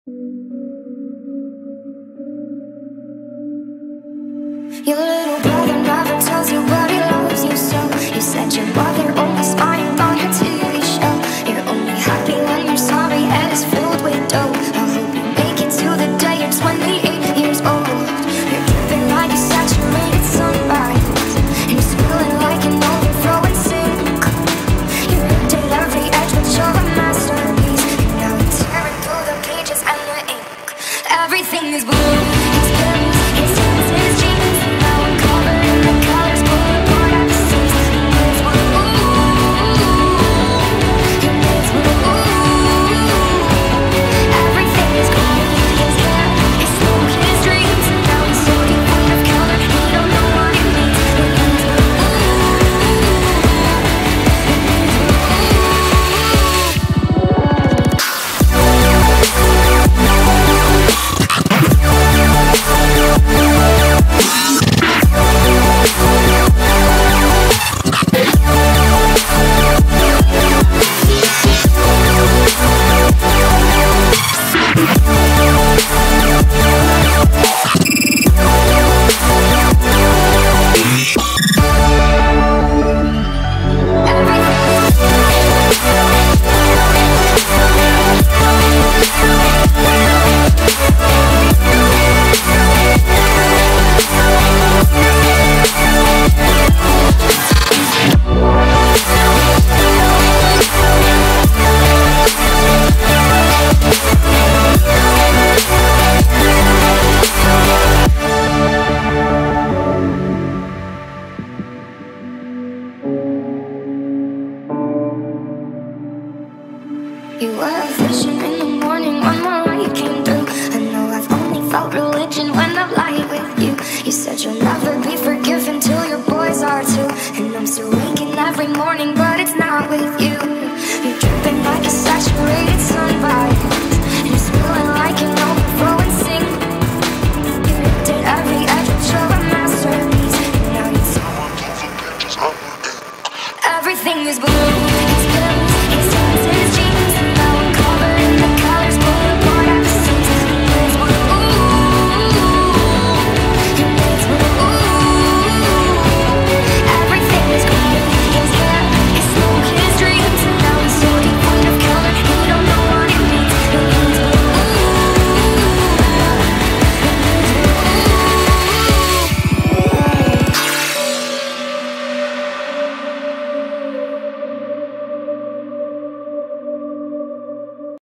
Your little brother never tells you but he loves you so. You said your mother only spying on your TV show. You're only happy when you're sorry and it's filled with dough. I hope you make it to the day you're 28 years old. You're dripping like a saturated sunrise, and you're spilling like an overflowing sink. You ripped at every edge but you're a masterpiece. And now you're tearing through the pages and the ink. Everything is blue. His pens, his hands, his jeans. You were a vision in the morning when my light came through. I know I've only felt religion when I've lied with you. You said you'll never be forgiven till your boys are too. And I'm still waking every morning, but it's not with you. You're dripping like a saturated sunrise.